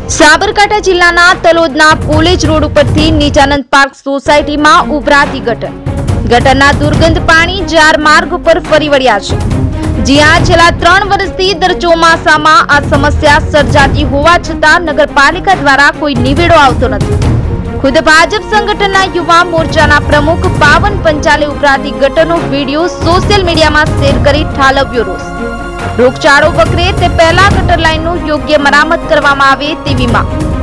સાબરકાંઠા જિલ્લાના તલોદના college road ઉપરથી Nijanand park સોસાયટીમાં ઉભરાતી ગટરના દુર્ગંધ પાણી જાર માર્ગ ઉપર ફરી વળ્યા છે। જ્યાં છેલ્લા 3 વર્ષથી દર ચોમાસામાં આ સમસ્યા સર્જાતી હોવા છતાં નગરપાલિકા દ્વારા કોઈ નિવેડો આવતો નથી। ખુદ ભાજપ સંગઠનના યુવા મોરચાના પ્રમુખ પાવન પંચાલે ઉભરાતી ગટરનો વિડીયો સોશિયલ મીડિયામાં શેર કરી ઠાલવ્યો રોષ। રોગચાળો વકરે તે પહેલા ગટર લાઈનનું યોગ્ય મરામત કરવામાં આવે તેવી માંગ।